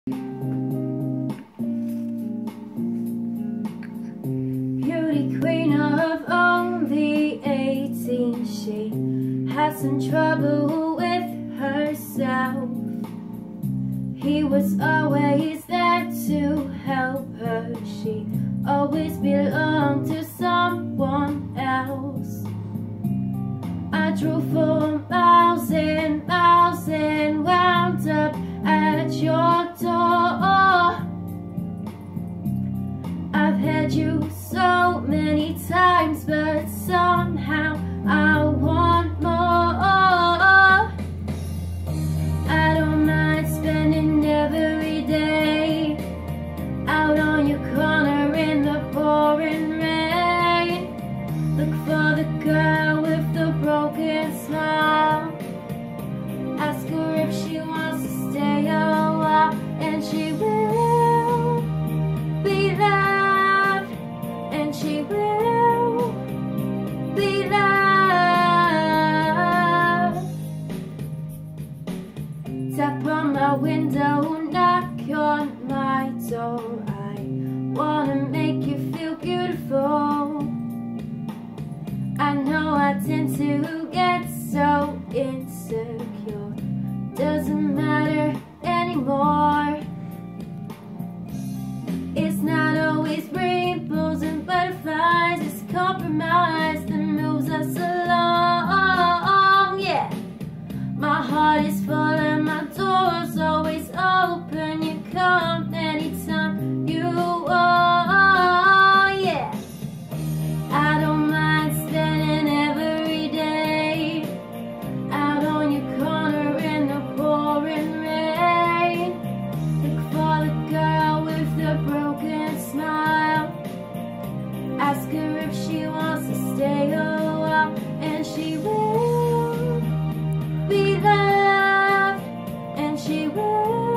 Beauty queen of only 18, she had some trouble with herself. He was always there to help her, she always belonged to someone else. I drove for miles and miles and wound up at your door. I've had you so many times, but somehow I want more. I don't mind spending every day out on your corner in the pouring rain. Look for the girl with the broken smile. Ask her if she wants to stay a while, and she will be loved, and she will be loved. Tap on my window, knock on my door. I wanna make you feel beautiful. I know I tend to get so insecure. Doesn't matter anymore. It's not always rainbows and butterflies. It's compromise that moves us along. Yeah, my heart is full and my door's always open. You come anytime you want. Yeah, I don't mind spending every day out on your corner in the pouring rain. Look for the girl with the broken smile. Ask her if she wants to stay a while, and she will be loved, and she will